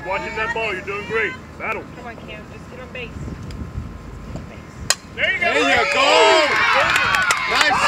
Keep watching that ball. You're doing great. Battle. Come on, Cam. Just get on base. There you go. There you go. Nice